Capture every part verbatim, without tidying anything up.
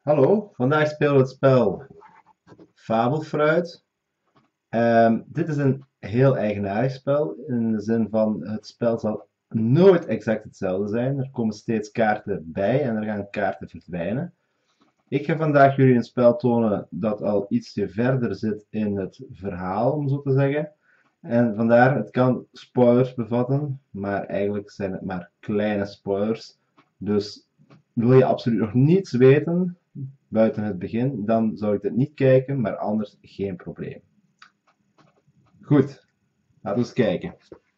Hallo, vandaag spelen we het spel Fabelfruit. Ehm, dit is een heel eigenaardig spel, in de zin van het spel zal nooit exact hetzelfde zijn. Er komen steeds kaarten bij en er gaan kaarten verdwijnen. Ik ga vandaag jullie een spel tonen dat al ietsje verder zit in het verhaal, om zo te zeggen. En vandaar, het kan spoilers bevatten, maar eigenlijk zijn het maar kleine spoilers. Dus wil je absoluut nog niets weten, buiten het begin, dan zou ik dit niet kijken, maar anders geen probleem. Goed, laten we eens kijken.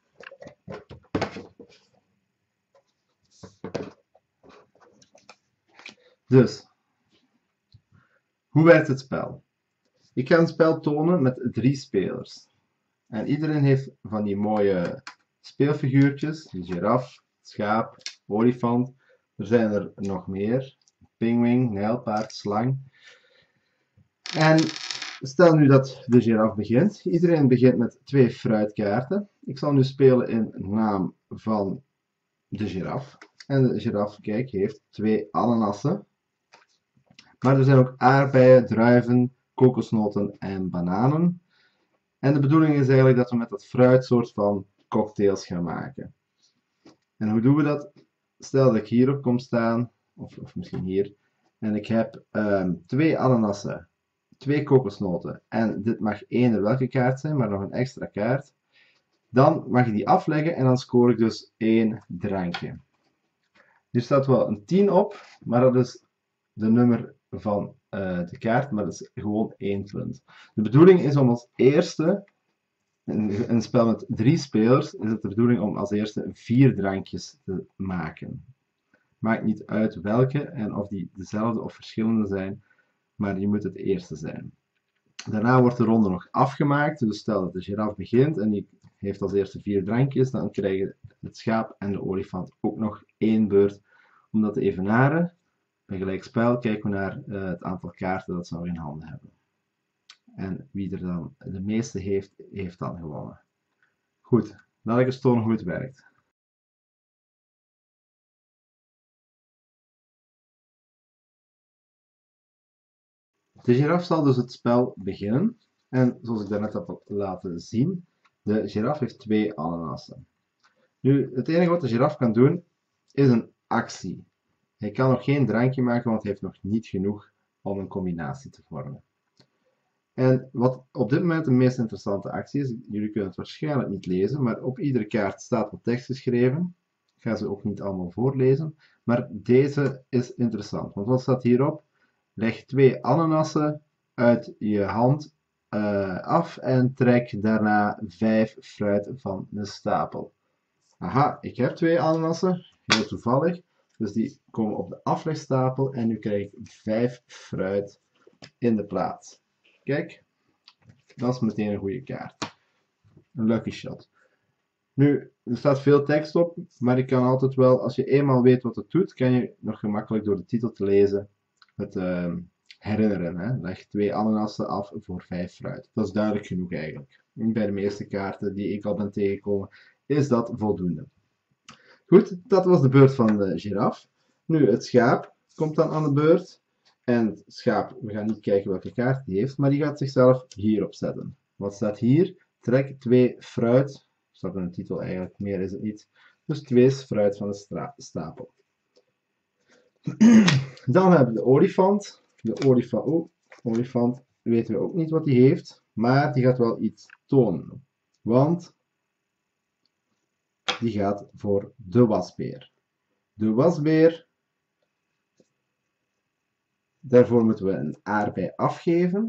Dus, hoe werkt het spel? Ik ga een spel tonen met drie spelers. En iedereen heeft van die mooie speelfiguurtjes, de giraf, schaap, olifant. Er zijn er nog meer. Pinguïn, nijlpaard, slang. En stel nu dat de giraf begint. Iedereen begint met twee fruitkaarten. Ik zal nu spelen in naam van de giraf. En de giraf, kijk, heeft twee ananassen. Maar er zijn ook aardbeien, druiven, kokosnoten en bananen. En de bedoeling is eigenlijk dat we met dat fruit soort van cocktails gaan maken. En hoe doen we dat? Stel dat ik hierop kom staan, of, of misschien hier, en ik heb um, twee ananassen, twee kokosnoten, en dit mag eender welke kaart zijn, maar nog een extra kaart. Dan mag je die afleggen en dan score ik dus één drankje. Hier staat wel een tien op, maar dat is de nummer van uh, de kaart, maar dat is gewoon één punt. De bedoeling is om als eerste, in een spel met drie spelers, is het de bedoeling om als eerste vier drankjes te maken. Maakt niet uit welke en of die dezelfde of verschillende zijn, maar je moet het eerste zijn. Daarna wordt de ronde nog afgemaakt, dus stel dat de giraf begint en die heeft als eerste vier drankjes, dan krijgen het schaap en de olifant ook nog één beurt om dat te evenaren. Bij gelijk spel kijken we naar uh, het aantal kaarten dat ze nog in handen hebben. En wie er dan de meeste heeft, heeft dan gewonnen. Goed, laat ik eens tonen hoe het werkt. De giraf zal dus het spel beginnen. En zoals ik daarnet heb laten zien, de giraf heeft twee ananassen. Nu, het enige wat de giraf kan doen, is een actie. Hij kan nog geen drankje maken, want hij heeft nog niet genoeg om een combinatie te vormen. En wat op dit moment de meest interessante actie is, jullie kunnen het waarschijnlijk niet lezen, maar op iedere kaart staat wat tekst geschreven. Ik ga ze ook niet allemaal voorlezen, maar deze is interessant. Want wat staat hierop? Leg twee ananassen uit je hand uh, af en trek daarna vijf fruit van de stapel. Aha, ik heb twee ananassen, heel toevallig. Dus die komen op de aflegstapel en nu krijg ik vijf fruit in de plaats. Kijk, dat is meteen een goede kaart. Een lucky shot. Nu, er staat veel tekst op, maar je kan altijd wel, als je eenmaal weet wat het doet, kan je nog gemakkelijk door de titel te lezen het uh, herinneren. Hè? Leg twee ananassen af voor vijf fruit. Dat is duidelijk genoeg eigenlijk. Bij de meeste kaarten die ik al ben tegengekomen, is dat voldoende. Goed, dat was de beurt van de giraf. Nu, het schaap komt dan aan de beurt. En het schaap, we gaan niet kijken welke kaart die heeft, maar die gaat zichzelf hierop zetten. Wat staat hier? Trek twee fruit. Staat in de titel eigenlijk, meer is het niet. Dus twee fruit van de stapel. Dan hebben we de olifant. De olifant, oh, olifant weten we ook niet wat die heeft, maar die gaat wel iets tonen. Want die gaat voor de wasbeer. De wasbeer, daarvoor moeten we een aardbei afgeven.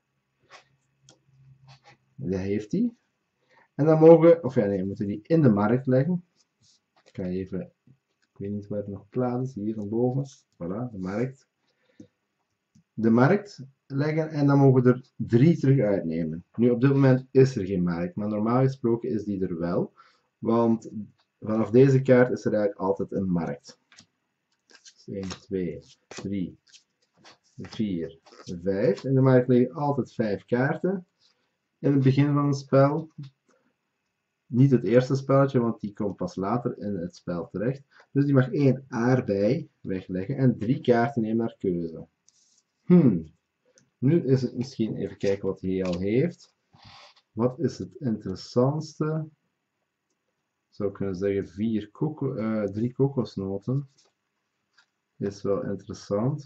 Dat heeft hij. En dan mogen, of ja, nee, we moeten die in de markt leggen. Ik ga even, ik weet niet waar het nog plaats is, hier van boven. Voilà, de markt. De markt leggen en dan mogen we er drie terug uitnemen. Nu, op dit moment is er geen markt, maar normaal gesproken is die er wel. Want vanaf deze kaart is er eigenlijk altijd een markt. één, twee, drie, vier, vijf. In de markt liggen altijd vijf kaarten. In het begin van het spel. Niet het eerste spelletje, want die komt pas later in het spel terecht. Dus die mag één aardbei wegleggen en drie kaarten nemen naar keuze. Hmm. Nu is het misschien even kijken wat hij al heeft. Wat is het interessantste? Zou ik kunnen zeggen vier koko uh, drie kokosnoten. Is wel interessant.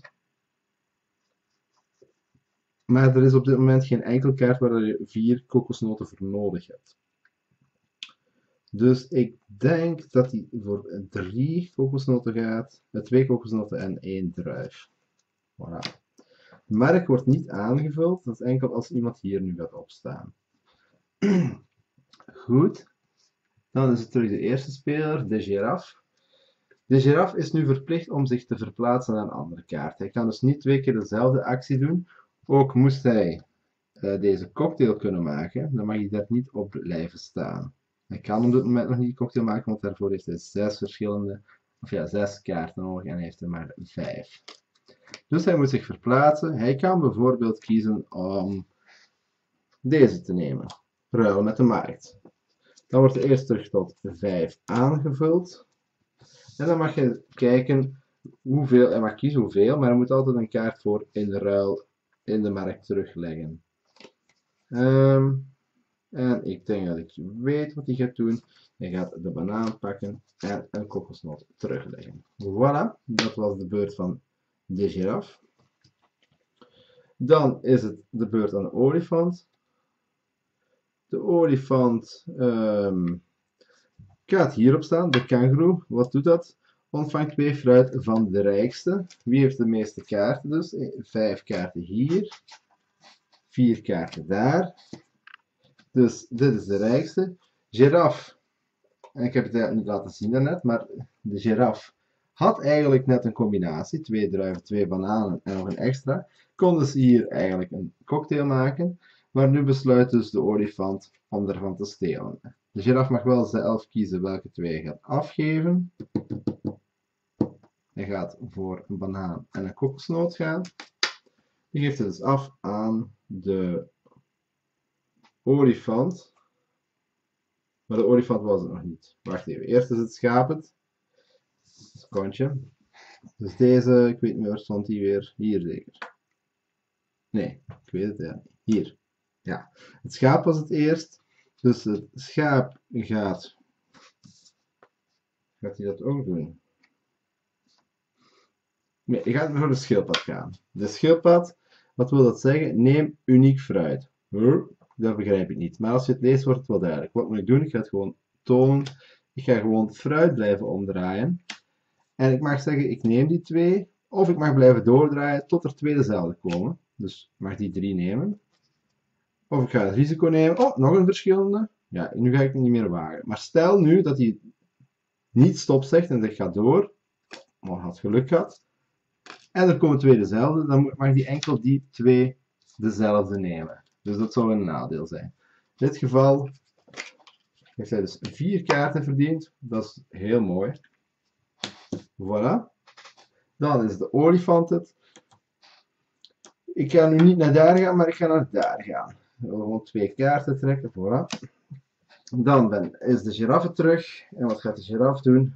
Maar er is op dit moment geen enkel kaart waar je vier kokosnoten voor nodig hebt. Dus ik denk dat hij voor drie kokosnoten gaat. Twee kokosnoten en één druif. Voilà. De merk wordt niet aangevuld. Dat is enkel als iemand hier nu gaat opstaan. Goed. Dan is het terug de eerste speler, de giraf. De giraf is nu verplicht om zich te verplaatsen naar een andere kaart. Hij kan dus niet twee keer dezelfde actie doen. Ook moest hij uh, deze cocktail kunnen maken, dan mag hij daar niet op blijven staan. Hij kan op dit moment nog niet die cocktail maken, want daarvoor heeft hij zes verschillende, of ja, zes kaarten nodig en hij heeft er maar vijf. Dus hij moet zich verplaatsen. Hij kan bijvoorbeeld kiezen om deze te nemen. Ruilen met de markt. Dan wordt hij eerst terug tot vijf aangevuld. En dan mag je kijken hoeveel, hij mag kiezen hoeveel, maar hij moet altijd een kaart voor in de ruil in de markt terugleggen. Um, en ik denk dat ik weet wat hij gaat doen. Hij gaat de banaan pakken en een kokosnoot terugleggen. Voilà, dat was de beurt van de giraf. Dan is het de beurt aan de olifant. De olifant um, gaat hierop staan, de kangoeroe. Wat doet dat? Ontvangt twee fruit van de rijkste. Wie heeft de meeste kaarten dus? Vijf kaarten hier. Vier kaarten daar. Dus dit is de rijkste. Giraf. En ik heb het eigenlijk niet laten zien daarnet, maar de giraf had eigenlijk net een combinatie. Twee druiven, twee bananen en nog een extra. Kon dus hier eigenlijk een cocktail maken. Maar nu besluit dus de olifant om ervan te stelen. De giraf mag wel zelf kiezen welke twee hij gaat afgeven. Hij gaat voor een banaan en een kokosnoot gaan. Die geeft het dus af aan de olifant. Maar de olifant was het nog niet. Wacht even. Eerst is het schaap het. Secondje. Dus deze, ik weet niet meer waar stond die weer. Hier zeker. Nee, ik weet het ja. Hier. Ja. Het schaap was het eerst. Dus het schaap gaat. Gaat hij dat ook doen? Nee, je gaat voor de schildpad gaan. De schildpad, wat wil dat zeggen? Neem uniek fruit. Huh? Dat begrijp ik niet. Maar als je het leest, wordt het wel duidelijk. Wat moet ik doen? Ik ga het gewoon tonen. Ik ga gewoon fruit blijven omdraaien. En ik mag zeggen, ik neem die twee. Of ik mag blijven doordraaien tot er twee dezelfde komen. Dus ik mag die drie nemen. Of ik ga het risico nemen. Oh, nog een verschillende. Ja, nu ga ik het niet meer wagen. Maar stel nu dat hij niet stop zegt en dat gaat door. Maar had geluk gehad. En er komen twee dezelfde. Dan mag hij enkel die twee dezelfde nemen. Dus dat zou een nadeel zijn. In dit geval heeft hij dus vier kaarten verdiend. Dat is heel mooi. Voilà. Dan is de olifant het. Ik ga nu niet naar daar gaan, maar ik ga naar daar gaan. Ik wil gewoon twee kaarten trekken. Voilà. Dan ben, is de giraffe terug. En wat gaat de giraf doen?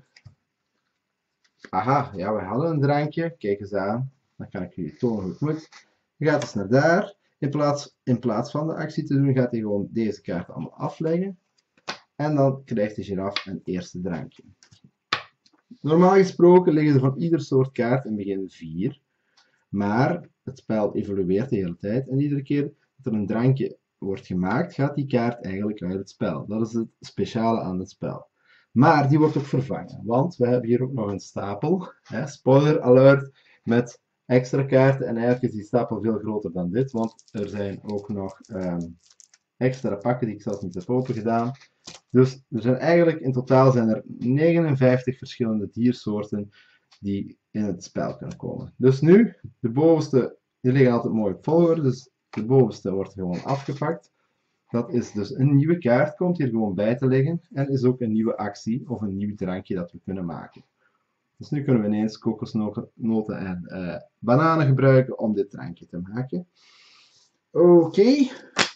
Aha, ja, we hadden een drankje. Kijk eens aan. Dan kan ik jullie tonen hoe het moet. Je gaat dus naar daar. In plaats, in plaats van de actie te doen, gaat hij gewoon deze kaart allemaal afleggen. En dan krijgt de giraf een eerste drankje. Normaal gesproken liggen er van ieder soort kaart in het begin vier. Maar het spel evolueert de hele tijd. En iedere keer dat er een drankje wordt gemaakt, gaat die kaart eigenlijk uit het spel. Dat is het speciale aan het spel. Maar die wordt ook vervangen. Want we hebben hier ook nog een stapel. Hè, spoiler alert. Met extra kaarten. En eigenlijk is die stapel veel groter dan dit. Want er zijn ook nog um, extra pakken die ik zelfs niet heb open gedaan. Dus er zijn eigenlijk in totaal zijn er negenenvijftig verschillende diersoorten die in het spel kunnen komen. Dus nu, de bovenste, die liggen altijd mooi op volgorde. Dus de bovenste wordt gewoon afgepakt. Dat is dus een nieuwe kaart, komt hier gewoon bij te liggen. En is ook een nieuwe actie of een nieuw drankje dat we kunnen maken. Dus nu kunnen we ineens kokosnoten en uh, bananen gebruiken om dit drankje te maken. Oké. Okay.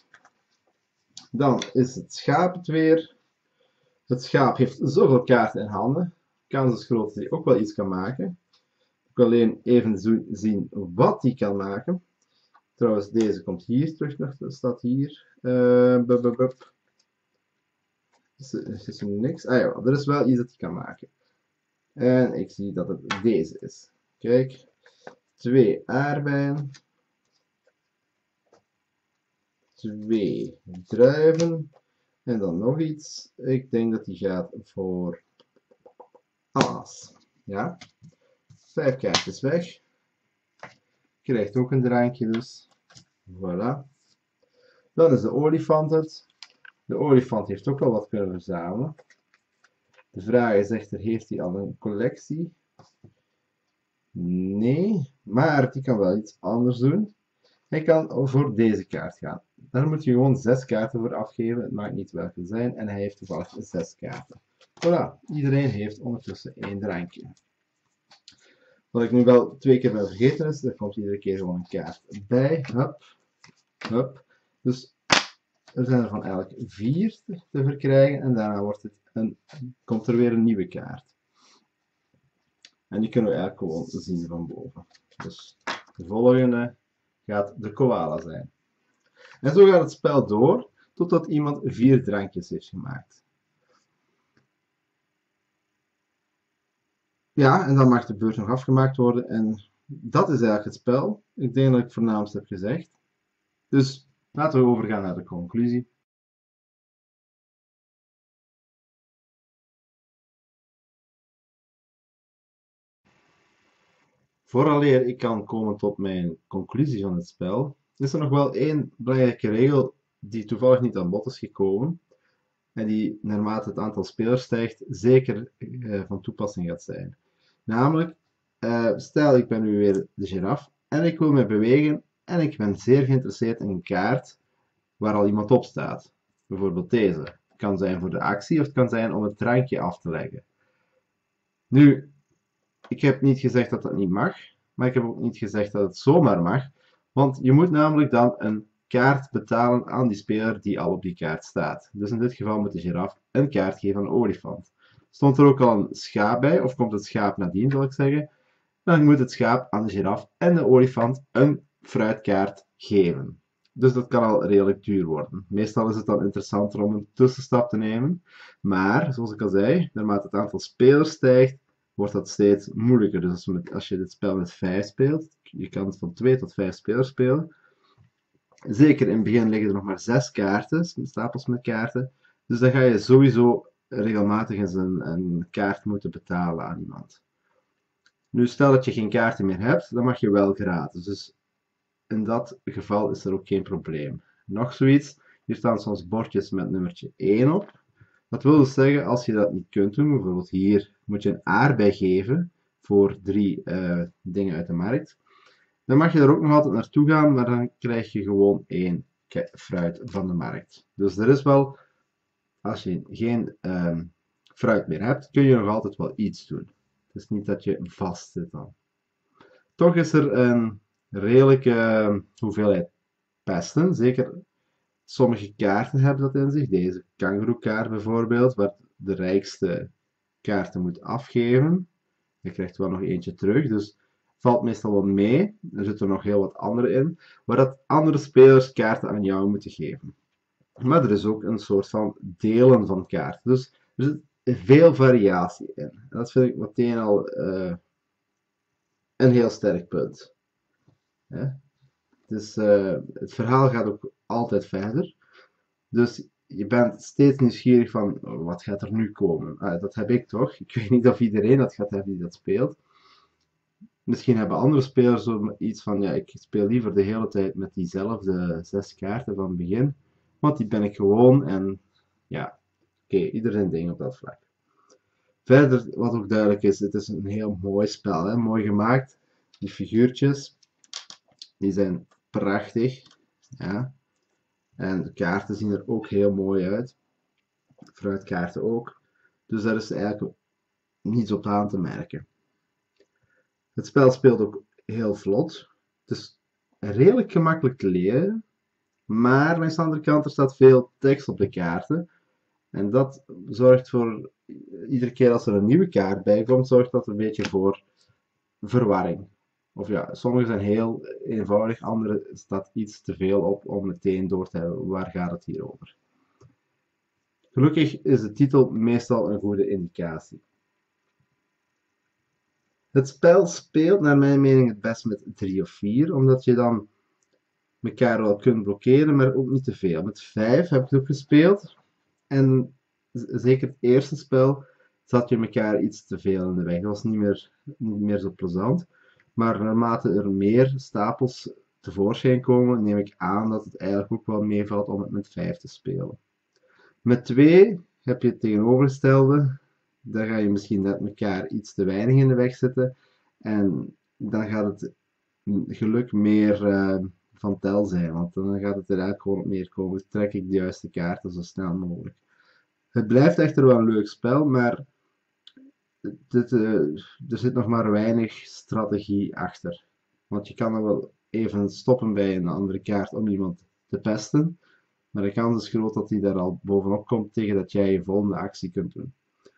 Dan is het schaap het weer. Het schaap heeft zoveel kaarten in handen. Kans is groot dat hij ook wel iets kan maken. Ik wil alleen even zien wat hij kan maken. Trouwens, deze komt hier terug, nog, staat hier. Uh, bub, bub, bub. Is, is er niks? Ah ja, er is wel iets dat je kan maken. En ik zie dat het deze is. Kijk, twee aardbeien. Twee druiven. En dan nog iets. Ik denk dat die gaat voor ananas. Ja. Vijf kaartjes weg. Krijgt ook een drankje dus. Voilà. Dan is de olifant het. De olifant heeft ook al wat kunnen verzamelen. De vraag is echter, heeft hij al een collectie? Nee, maar die kan wel iets anders doen. Hij kan voor deze kaart gaan. Daar moet je gewoon zes kaarten voor afgeven. Het maakt niet welke zijn. En hij heeft toevallig zes kaarten. Voilà, iedereen heeft ondertussen één drankje. Wat ik nu wel twee keer ben vergeten is, er komt iedere keer gewoon een kaart bij. Hup, hup. Dus er zijn er van elk vier te verkrijgen en daarna wordt het een, komt er weer een nieuwe kaart. En die kunnen we eigenlijk gewoon zien van boven. Dus de volgende gaat de koala zijn. En zo gaat het spel door totdat iemand vier drankjes heeft gemaakt. Ja, en dan mag de beurt nog afgemaakt worden en dat is eigenlijk het spel. Ik denk dat ik het voornaamste heb gezegd. Dus laten we overgaan naar de conclusie. Vooraleer ik kan komen tot mijn conclusie van het spel, is er nog wel één belangrijke regel die toevallig niet aan bod is gekomen en die naarmate het aantal spelers stijgt zeker uh, van toepassing gaat zijn. Namelijk, uh, stel ik ben nu weer de giraf en ik wil me bewegen en ik ben zeer geïnteresseerd in een kaart waar al iemand op staat. Bijvoorbeeld deze. Het kan zijn voor de actie of het kan zijn om het drankje af te leggen. Nu, ik heb niet gezegd dat dat niet mag, maar ik heb ook niet gezegd dat het zomaar mag, want je moet namelijk dan een kaart betalen aan die speler die al op die kaart staat. Dus in dit geval moet de giraf een kaart geven aan een olifant. Stond er ook al een schaap bij, of komt het schaap nadien, zal ik zeggen, dan moet het schaap aan de giraf en de olifant een fruitkaart geven. Dus dat kan al redelijk duur worden. Meestal is het dan interessanter om een tussenstap te nemen, maar zoals ik al zei, naarmate het aantal spelers stijgt, wordt dat steeds moeilijker. Dus als je, met, als je dit spel met vijf speelt, je kan het van twee tot vijf spelers spelen. Zeker in het begin liggen er nog maar zes kaarten, stapels met kaarten. Dus dan ga je sowieso regelmatig eens een, een kaart moeten betalen aan iemand. Nu, stel dat je geen kaarten meer hebt, dan mag je wel gratis. Dus in dat geval is er ook geen probleem. Nog zoiets, hier staan soms bordjes met nummertje één op. Dat wil dus zeggen, als je dat niet kunt doen, bijvoorbeeld hier moet je een aardbei geven voor drie uh, dingen uit de markt. Dan mag je er ook nog altijd naartoe gaan, maar dan krijg je gewoon één fruit van de markt. Dus er is wel, als je geen uh, fruit meer hebt, kun je nog altijd wel iets doen. Het is niet dat je vast zit dan. Toch is er een redelijke uh, hoeveelheid pesten, zeker. Sommige kaarten hebben dat in zich. Deze kangoeroekaart bijvoorbeeld, waar de rijkste kaarten moet afgeven. Je krijgt wel nog eentje terug, dus valt meestal wel mee. Er zitten nog heel wat andere in, waar dat andere spelers kaarten aan jou moeten geven. Maar er is ook een soort van delen van kaarten. Dus er zit veel variatie in. En dat vind ik meteen al uh, een heel sterk punt. Ja? Dus uh, het verhaal gaat ook altijd verder. Dus je bent steeds nieuwsgierig van, wat gaat er nu komen? Ah, dat heb ik toch. Ik weet niet of iedereen dat gaat hebben die dat speelt. Misschien hebben andere spelers iets van, ja, ik speel liever de hele tijd met diezelfde zes kaarten van het begin. Want die ben ik gewoon en ja, oké, okay, iedereen ding op dat vlak. Verder, wat ook duidelijk is, het is een heel mooi spel, hè? Mooi gemaakt. Die figuurtjes, die zijn prachtig. Ja. En de kaarten zien er ook heel mooi uit. Fruitkaarten ook. Dus daar is eigenlijk niets op aan te merken. Het spel speelt ook heel vlot. Het is redelijk gemakkelijk te leren. Maar aan de andere kant, er staat veel tekst op de kaarten. En dat zorgt voor, iedere keer als er een nieuwe kaart bij komt, zorgt dat een beetje voor verwarring. Of ja, sommige zijn heel eenvoudig, andere staat iets te veel op om meteen door te hebben waar gaat het hier over. Gelukkig is de titel meestal een goede indicatie. Het spel speelt naar mijn mening het best met drie of vier, omdat je dan elkaar wel kunt blokkeren, maar ook niet te veel. Met vijf heb ik het ook gespeeld en zeker het eerste spel zat je elkaar iets te veel in de weg. Het was niet meer, niet meer zo plezant. Maar naarmate er meer stapels tevoorschijn komen, neem ik aan dat het eigenlijk ook wel meevalt om het met vijf te spelen. Met twee heb je het tegenovergestelde. Daar ga je misschien net elkaar iets te weinig in de weg zitten. En dan gaat het geluk meer uh, van tel zijn. Want dan gaat het er eigenlijk gewoon op neerkomen. Trek ik de juiste kaarten zo snel mogelijk. Het blijft echter wel een leuk spel, maar dit, uh, er zit nog maar weinig strategie achter. Want je kan er wel even stoppen bij een andere kaart om iemand te pesten. Maar de kans is groot dat hij daar al bovenop komt tegen dat jij je volgende actie kunt doen.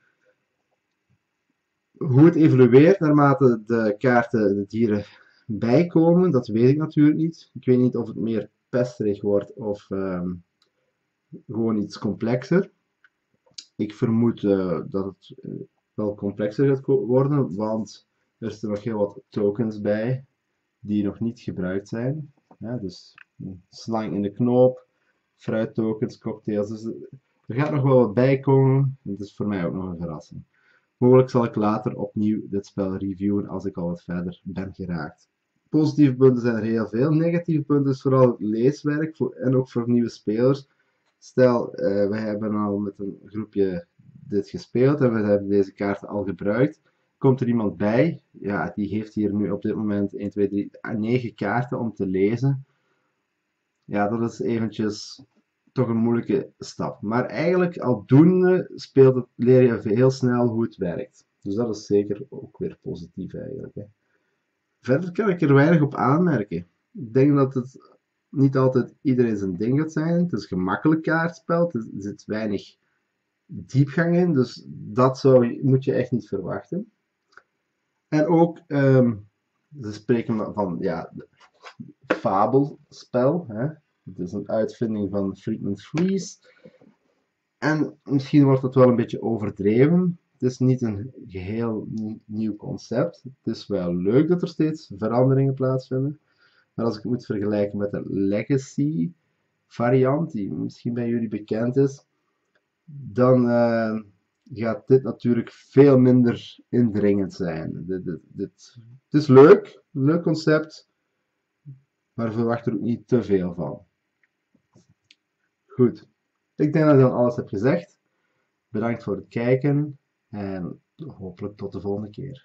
Hoe het evolueert naarmate de kaarten, de dieren bijkomen, dat weet ik natuurlijk niet. Ik weet niet of het meer pesterig wordt of um, gewoon iets complexer. Ik vermoed uh, dat het uh, wel complexer gaat worden, want er zitten nog heel wat tokens bij die nog niet gebruikt zijn. Ja, dus slang in de knoop, fruittokens, cocktails. Dus er gaat nog wel wat bij komen. Dat is voor mij ook nog een verrassing. Mogelijk zal ik later opnieuw dit spel reviewen als ik al wat verder ben geraakt. Positieve punten zijn er heel veel. Negatieve punten is vooral leeswerk voor, en ook voor nieuwe spelers. Stel, uh, wij hebben al met een groepje dit gespeeld en we hebben deze kaarten al gebruikt. Komt er iemand bij, ja, die heeft hier nu op dit moment één, twee, drie, negen kaarten om te lezen. Ja, dat is eventjes toch een moeilijke stap. Maar eigenlijk aldoende speelt het, leer je heel snel hoe het werkt. Dus dat is zeker ook weer positief eigenlijk. Hè. Verder kan ik er weinig op aanmerken. Ik denk dat het niet altijd iedereen zijn ding gaat zijn. Het is een gemakkelijk kaartspel, er zit weinig diepgang in, dus dat zou, moet je echt niet verwachten. En ook, um, ze spreken van ja, fabelspel. Hè? Het is een uitvinding van Friedman Freeze. En misschien wordt het wel een beetje overdreven. Het is niet een geheel nieuw concept. Het is wel leuk dat er steeds veranderingen plaatsvinden. Maar als ik het moet vergelijken met de Legacy variant, die misschien bij jullie bekend is, dan uh, gaat dit natuurlijk veel minder indringend zijn. Dit, dit, dit, het is leuk, een leuk concept, maar verwacht er ook niet te veel van. Goed, ik denk dat ik dan alles heb gezegd. Bedankt voor het kijken en hopelijk tot de volgende keer.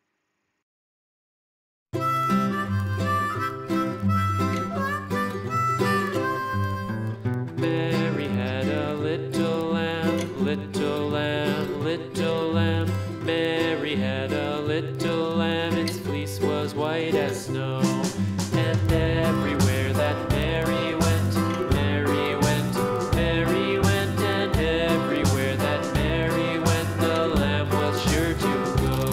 Mary had a little lamb, little lamb, little lamb. Mary had a little lamb, its fleece was white as snow. And everywhere that Mary went, Mary went, Mary went. And everywhere that Mary went, the lamb was sure to go.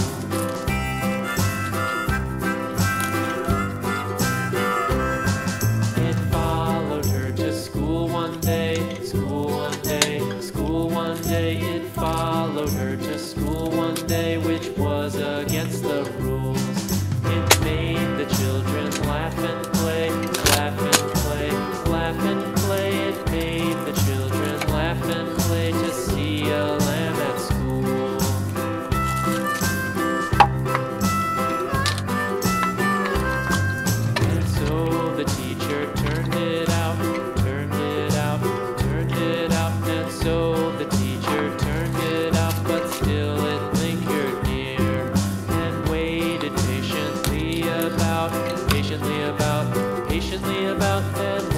It followed her to school one day, school one day, school one day. It followed her to school one day, which was against the rules. It made the children laugh and play, laugh and play, laugh and play. It made the children laugh and play to see a lamb at school. And so the teacher turned it out, turned it out, turned it out. And so the teacher turned it out, but still it lingered near and waited patiently about, patiently about, patiently about. And